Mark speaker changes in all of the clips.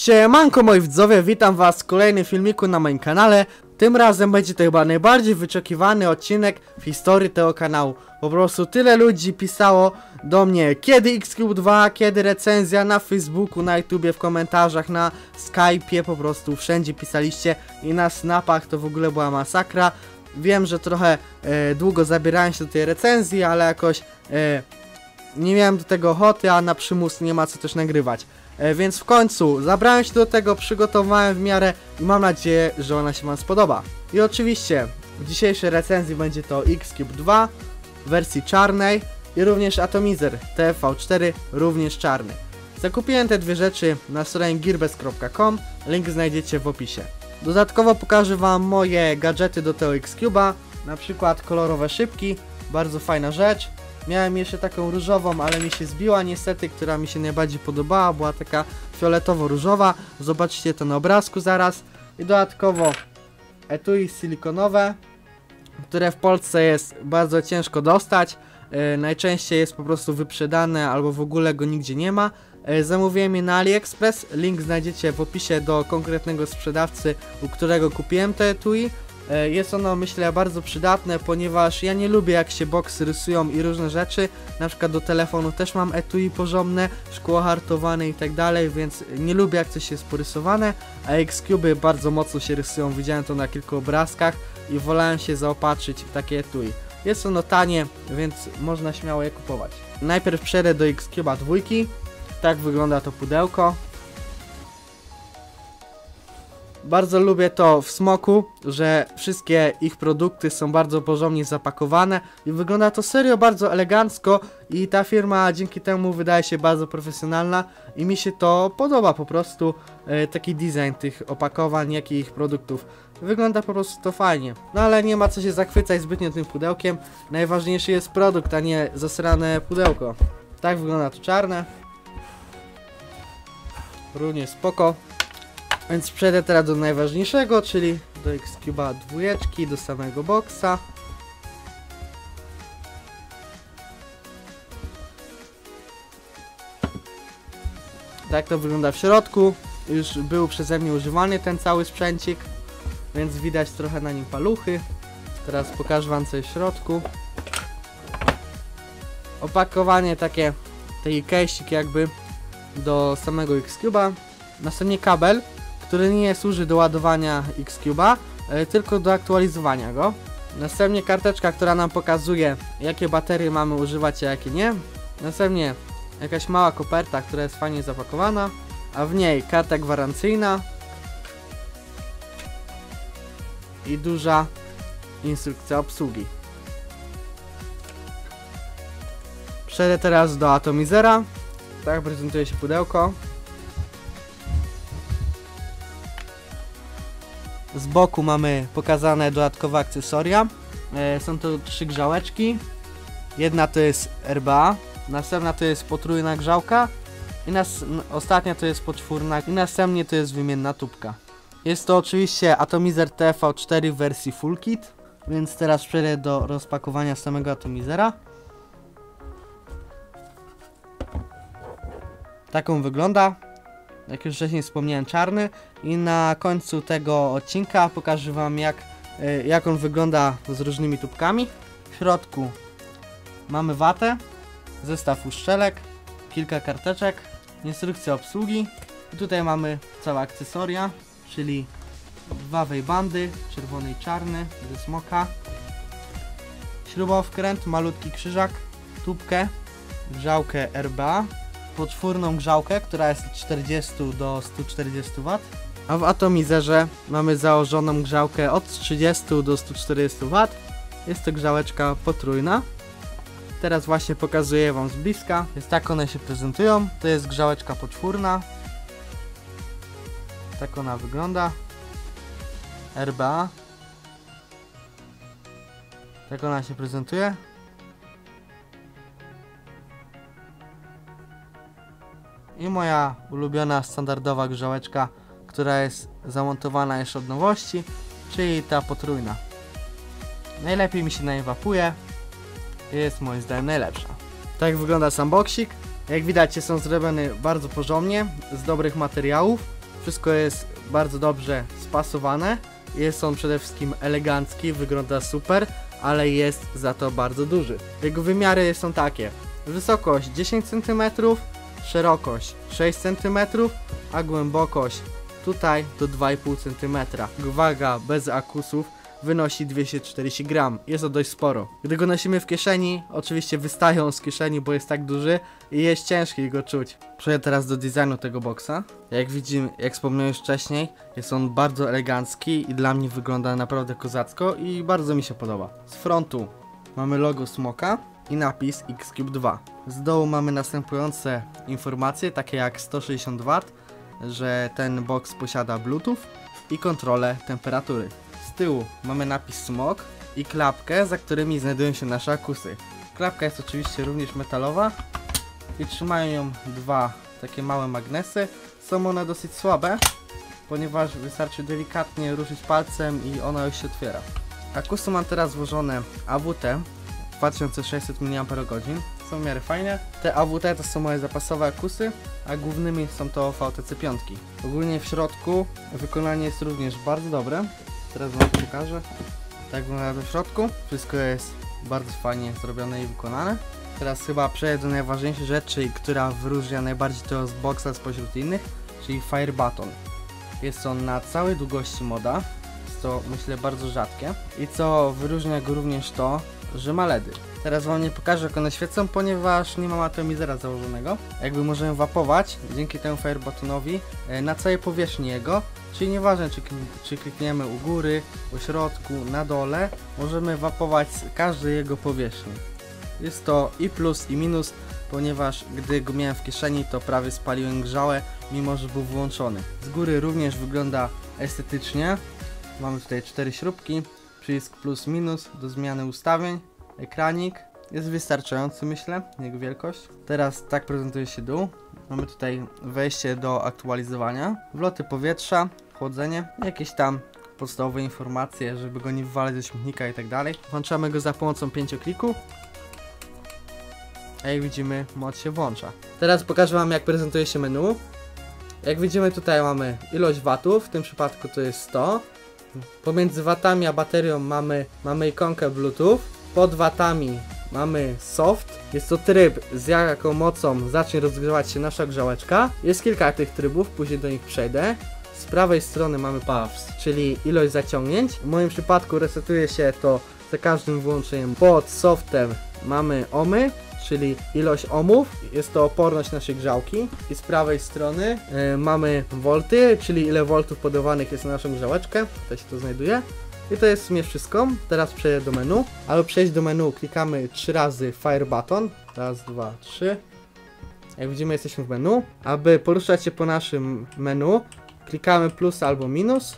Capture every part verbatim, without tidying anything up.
Speaker 1: Siemanko moi widzowie, witam was w kolejnym filmiku na moim kanale. Tym razem będzie to chyba najbardziej wyczekiwany odcinek w historii tego kanału. Po prostu tyle ludzi pisało do mnie, kiedy X Cube dwa, kiedy recenzja na Facebooku, na YouTubie, w komentarzach, na Skype'ie, po prostu wszędzie pisaliście i na snapach to w ogóle była masakra. Wiem, że trochę e, długo zabierałem się do tej recenzji, ale jakoś e, nie miałem do tego ochoty, a na przymus nie ma co też nagrywać. E, więc w końcu zabrałem się do tego, przygotowałem w miarę i mam nadzieję, że ona się wam spodoba. I oczywiście w dzisiejszej recenzji będzie to X Cube dwa w wersji czarnej i również Atomizer T F V cztery, również czarny. Zakupiłem te dwie rzeczy na stronie gearbest kropka com, link znajdziecie w opisie. Dodatkowo pokażę wam moje gadżety do tego X Cube'a, na przykład kolorowe szybki, bardzo fajna rzecz. Miałem jeszcze taką różową, ale mi się zbiła niestety, która mi się najbardziej podobała, była taka fioletowo-różowa. Zobaczycie to na obrazku zaraz. I dodatkowo etui silikonowe, które w Polsce jest bardzo ciężko dostać. Yy, najczęściej jest po prostu wyprzedane albo w ogóle go nigdzie nie ma. Yy, zamówiłem je na AliExpress, link znajdziecie w opisie do konkretnego sprzedawcy, u którego kupiłem te etui. Jest ono, myślę, bardzo przydatne, ponieważ ja nie lubię, jak się boksy rysują i różne rzeczy. Na przykład do telefonu też mam etui porządne, szkło hartowane i tak dalej, więc nie lubię, jak coś jest porysowane. A X Cube'y bardzo mocno się rysują, widziałem to na kilku obrazkach i wolałem się zaopatrzyć w takie etui. Jest ono tanie, więc można śmiało je kupować. Najpierw przejdę do X Cube'a dwójki. Tak wygląda to pudełko. Bardzo lubię to w Smoku, że wszystkie ich produkty są bardzo porządnie zapakowane i wygląda to serio bardzo elegancko i ta firma dzięki temu wydaje się bardzo profesjonalna i mi się to podoba po prostu, e, taki design tych opakowań, jak i ich produktów. Wygląda po prostu to fajnie. No ale nie ma co się zachwycać zbytnio tym pudełkiem, najważniejszy jest produkt, a nie zasrane pudełko. Tak wygląda to czarne. Równie spoko. Więc przejdę teraz do najważniejszego, czyli do X Cube'a dwójeczki, do samego boksa. Tak to wygląda w środku. Już był przeze mnie używany ten cały sprzęcik, więc widać trochę na nim paluchy. Teraz pokażę wam co jest w środku. Opakowanie takie, taki case'ik jakby do samego X Cube'a. Następnie kabel, który nie służy do ładowania X Cube'a, yy, tylko do aktualizowania go. Następnie karteczka, która nam pokazuje, jakie baterie mamy używać, a jakie nie. Następnie jakaś mała koperta, która jest fajnie zapakowana, a w niej karta gwarancyjna i duża instrukcja obsługi. Przejdę teraz do Atomizera. Tak prezentuje się pudełko. Z boku mamy pokazane dodatkowe akcesoria. E, są to trzy grzałeczki. Jedna to jest R B A, następna to jest potrójna grzałka i nas, ostatnia to jest poczwórna i następnie to jest wymienna tubka. Jest to oczywiście Atomizer T F V cztery w wersji Full Kit, więc teraz przejdę do rozpakowania samego Atomizera. Taką wygląda. Jak już wcześniej wspomniałem, czarny. I na końcu tego odcinka pokażę wam jak, jak on wygląda z różnymi tubkami. W środku mamy watę, zestaw uszczelek, kilka karteczek, instrukcja obsługi. I tutaj mamy całe akcesoria, czyli dwa wejbandy, czerwony i czarny, ze Smoka, śrubowkręt, malutki krzyżak, tubkę, grzałkę R B A, poczwórną grzałkę, która jest od czterdziestu do stu czterdziestu watów, a w Atomizerze mamy założoną grzałkę od trzydziestu do stu czterdziestu watów. Jest to grzałeczka potrójna. Teraz właśnie pokazuję wam z bliska. Jest tak one się prezentują. To jest grzałeczka poczwórna. Tak ona wygląda. R B A. Tak ona się prezentuje. I moja ulubiona standardowa grzałeczka, która jest zamontowana jeszcze od nowości, czyli ta potrójna. Najlepiej mi się na niej wapuje. Jest moim zdaniem najlepsza. Tak wygląda sam boksik. Jak widać są zrobione bardzo porządnie, z dobrych materiałów. Wszystko jest bardzo dobrze spasowane. Jest on przede wszystkim elegancki, wygląda super, ale jest za to bardzo duży. Jego wymiary są takie: wysokość dziesięć centymetrów, szerokość sześć centymetrów, a głębokość tutaj do dwa i pół centymetra. Waga bez akusów wynosi dwieście czterdzieści gramów. Jest to dość sporo. Gdy go nosimy w kieszeni, oczywiście wystają z kieszeni, bo jest tak duży i jest ciężki go czuć. Przejdę teraz do designu tego boksa. Jak widzimy, jak wspomniałem już wcześniej, jest on bardzo elegancki i dla mnie wygląda naprawdę kozacko i bardzo mi się podoba. Z frontu mamy logo smoka i napis X Cube dwa. Z dołu mamy następujące informacje, takie jak sto sześćdziesiąt watów, że ten boks posiada Bluetooth i kontrolę temperatury. Z tyłu mamy napis smok i klapkę, za którymi znajdują się nasze akusy. Klapka jest oczywiście również metalowa i trzymają ją dwa takie małe magnesy. Są one dosyć słabe, ponieważ wystarczy delikatnie ruszyć palcem i ona już się otwiera. Akusy mam teraz złożone A W T dwa tysiące sześćset miliampergodzin. Są w miarę fajne. Te A W T to są moje zapasowe akusy, a głównymi są to V T C pięć. Ogólnie w środku wykonanie jest również bardzo dobre. Teraz wam to pokażę. Tak wygląda w środku. Wszystko jest bardzo fajnie zrobione i wykonane. Teraz chyba przejdę do najważniejszej rzeczy, która wyróżnia najbardziej tego z boksa spośród innych, czyli Fire Button. Jest on na całej długości moda. Jest to, myślę, bardzo rzadkie. I co wyróżnia go również to, że ma LEDy. Teraz wam nie pokażę, jak one świecą, ponieważ nie mam atomizera założonego. Jakby możemy wapować dzięki temu Fire Buttonowi na całej powierzchni jego. Czyli nieważne, czy, czy klikniemy u góry, u środku, na dole, możemy wapować z każdej jego powierzchni. Jest to i plus, i minus, ponieważ gdy go miałem w kieszeni, to prawie spaliłem grzałę, mimo że był włączony. Z góry również wygląda estetycznie. Mamy tutaj cztery śrubki, przycisk plus minus do zmiany ustawień, ekranik. Jest wystarczający, myślę, jego wielkość. Teraz tak prezentuje się dół. Mamy tutaj wejście do aktualizowania, wloty powietrza, chłodzenie, jakieś tam podstawowe informacje, żeby go nie wywalać ze śmietnika i tak dalej. Włączamy go za pomocą pięciokliku. A jak widzimy, moc się włącza. Teraz pokażę wam, jak prezentuje się menu. Jak widzimy, tutaj mamy ilość watów, w tym przypadku to jest sto. Pomiędzy watami a baterią mamy, mamy ikonkę Bluetooth. Pod watami mamy soft. Jest to tryb, z jaką mocą zacznie rozgrzewać się nasza grzałeczka. Jest kilka tych trybów, później do nich przejdę. Z prawej strony mamy puffs, czyli ilość zaciągnięć. W moim przypadku resetuje się to za każdym włączeniem. Pod softem mamy ohmy, czyli ilość ohmów. Jest to oporność naszej grzałki. I z prawej strony yy, mamy volty, czyli ile voltów podawanych jest na naszą grzałeczkę. Tutaj się to znajduje. I to jest w sumie wszystko. Teraz przejdę do menu. Aby przejść do menu, klikamy trzy razy Fire Button. Raz, dwa, trzy. Jak widzimy, jesteśmy w menu. Aby poruszać się po naszym menu, klikamy plus albo minus,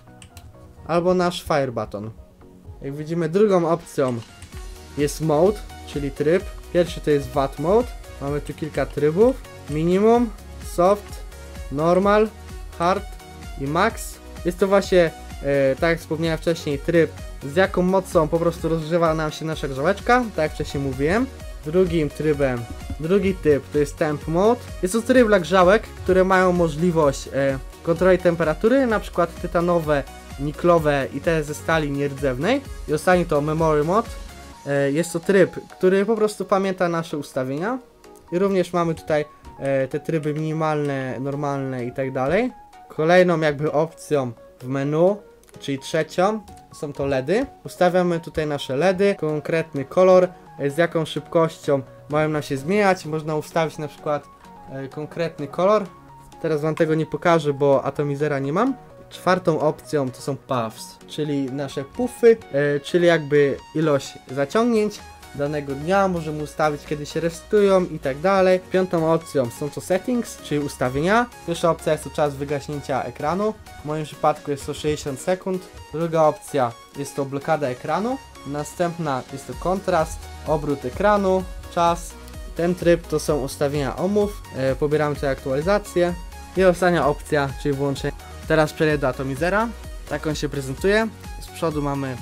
Speaker 1: albo nasz Fire Button. Jak widzimy, drugą opcją jest mode, czyli tryb. Pierwszy to jest watt mode. Mamy tu kilka trybów. Minimum, soft, normal, hard i max. Jest to właśnie, e, tak jak wspomniałem wcześniej, tryb, z jaką mocą po prostu rozgrzewa nam się nasza grzałeczka, tak jak wcześniej mówiłem. Drugim trybem, drugi typ to jest temp mode. Jest to tryb dla grzałek, które mają możliwość e, kontroli temperatury, na przykład tytanowe, niklowe i te ze stali nierdzewnej. I ostatni to memory mode. E, jest to tryb, który po prostu pamięta nasze ustawienia. I również mamy tutaj e, te tryby minimalne, normalne i tak dalej. Kolejną jakby opcją w menu, czyli trzecią, są to LEDy. Ustawiamy tutaj nasze LEDy, konkretny kolor, z jaką szybkością mają nam się zmieniać. Można ustawić na przykład e, konkretny kolor. Teraz wam tego nie pokażę, bo atomizera nie mam. Czwartą opcją to są puffs, czyli nasze puffy, e, czyli jakby ilość zaciągnięć danego dnia. Możemy ustawić, kiedy się resetują i tak dalej. Piątą opcją są to settings, czyli ustawienia. Pierwsza opcja jest to czas wygaśnięcia ekranu. W moim przypadku jest to sześćdziesiąt sekund. Druga opcja jest to blokada ekranu. Następna jest to kontrast, obrót ekranu, czas. Ten tryb to są ustawienia ohmów. E, pobieramy tutaj aktualizację. I ostatnia opcja, czyli włączenie. Teraz przejdę do atomizera. Tak on się prezentuje. Z przodu mamy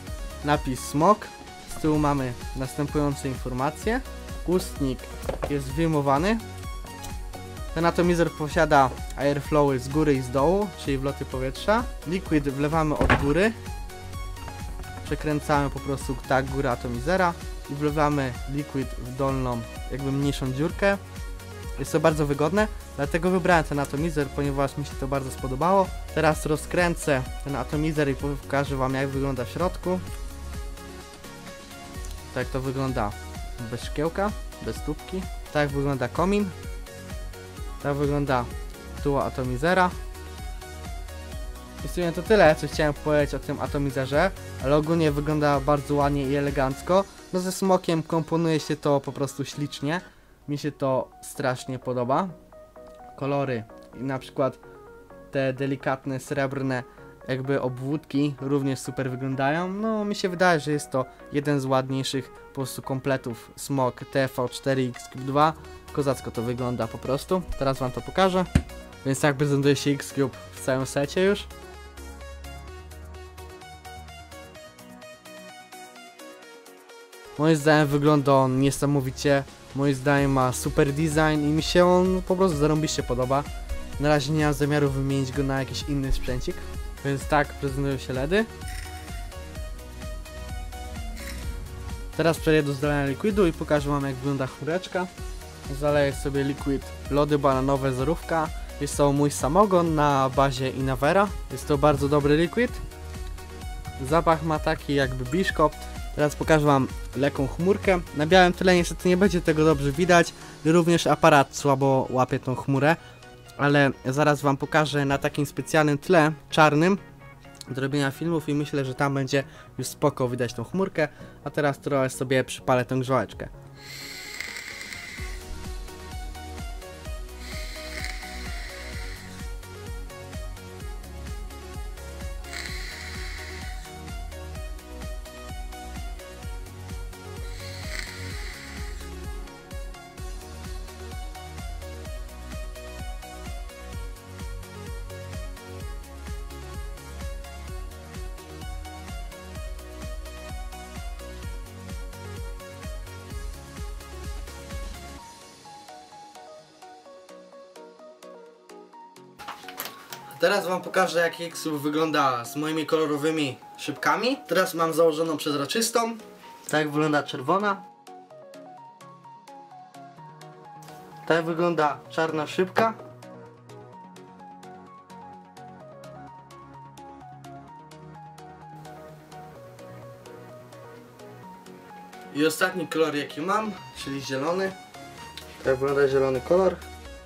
Speaker 1: napis smok. Z tyłu mamy następujące informacje. Ustnik jest wyjmowany. Ten atomizer posiada airflowy z góry i z dołu, czyli wloty powietrza. Liquid wlewamy od góry. Przekręcamy po prostu tak górę atomizera i wlewamy liquid w dolną, jakby mniejszą dziurkę. Jest to bardzo wygodne, dlatego wybrałem ten atomizer, ponieważ mi się to bardzo spodobało. Teraz rozkręcę ten atomizer i pokażę wam, jak wygląda w środku. Tak to wygląda bez szkiełka, bez tubki. Tak wygląda komin. Tak wygląda tył atomizera. I w sumie to tyle, co chciałem powiedzieć o tym atomizerze, ale ogólnie wygląda bardzo ładnie i elegancko. No ze smokiem komponuje się to po prostu ślicznie. Mi się to strasznie podoba. Kolory i na przykład te delikatne, srebrne jakby obwódki również super wyglądają. No mi się wydaje, że jest to jeden z ładniejszych po prostu kompletów Smok T V cztery X Cube dwa. Kozacko to wygląda po prostu. Teraz wam to pokażę. Więc tak prezentuje się X-Cube w całym secie już. Moim zdaniem wygląda on niesamowicie. Moim zdaniem ma super design i mi się on po prostu zarąbiście podoba. Na razie nie mam zamiaru wymienić go na jakiś inny sprzęcik. Więc tak prezentują się LEDy. Teraz przejdę do zalania likwidu i pokażę wam, jak wygląda chmureczka. Zaleję sobie liquid lody bananowe zerówka. Jest to mój samogon na bazie Inavera. Jest to bardzo dobry liquid. Zapach ma taki jakby biszkopt. Teraz pokażę wam lekką chmurkę. Na białym tle niestety nie będzie tego dobrze widać. Również aparat słabo łapie tą chmurę. Ale zaraz wam pokażę na takim specjalnym tle czarnym do robienia filmów i myślę, że tam będzie już spoko widać tą chmurkę. A teraz trochę sobie przypalę tę grzałeczkę. Teraz wam pokażę, jak X-Cube wygląda z moimi kolorowymi szybkami. Teraz mam założoną przezroczystą. Tak wygląda czerwona. Tak wygląda czarna szybka. I ostatni kolor, jaki mam, czyli zielony. Tak wygląda zielony kolor.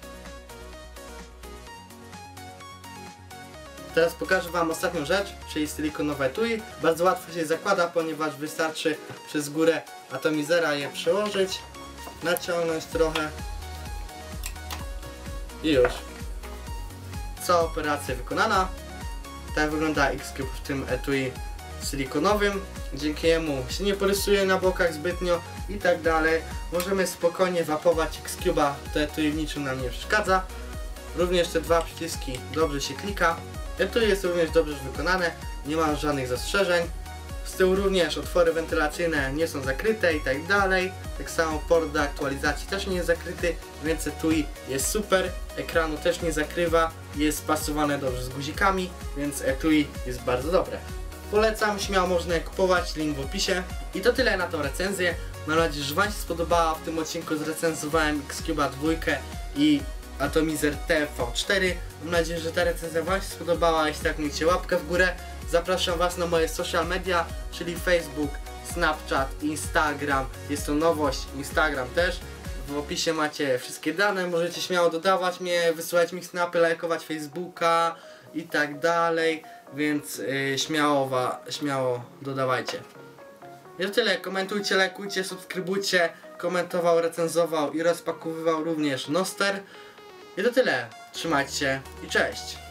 Speaker 1: Teraz pokażę wam ostatnią rzecz, czyli silikonowe etui. Bardzo łatwo się zakłada, ponieważ wystarczy przez górę atomizera je przełożyć, naciągnąć trochę i już. Cała operacja wykonana. Tak wygląda X-Cube w tym etui silikonowym. Dzięki niemu się nie porysuje na bokach zbytnio i tak dalej. Możemy spokojnie wapować X-Cube'a, to etui w niczym nam nie przeszkadza. Również te dwa przyciski dobrze się klika. Etui jest również dobrze wykonane, nie ma żadnych zastrzeżeń. Z tyłu również otwory wentylacyjne nie są zakryte i tak dalej. Tak samo port do aktualizacji też nie jest zakryty, więc etui jest super. Ekranu też nie zakrywa, jest spasowane dobrze z guzikami, więc etui jest bardzo dobre. Polecam, śmiało można je kupować, link w opisie. I to tyle na tą recenzję. Mam nadzieję, że wam się spodobała. W tym odcinku zrecenzowałem X-Cube'a dwa i Atomizer T V cztery. Mam nadzieję, że ta recenzja wam się spodobała. Jeśli tak, miejcie łapkę w górę. Zapraszam was na moje social media, czyli Facebook, Snapchat, Instagram. Jest to nowość, Instagram też. W opisie macie wszystkie dane, możecie śmiało dodawać mnie, wysyłać mi snapy, lajkować Facebooka i tak dalej. Więc yy, śmiało, wa, śmiało dodawajcie. I to tyle, komentujcie, lajkujcie, subskrybujcie. Komentował, recenzował i rozpakowywał również Noster. I to tyle, trzymajcie się i cześć!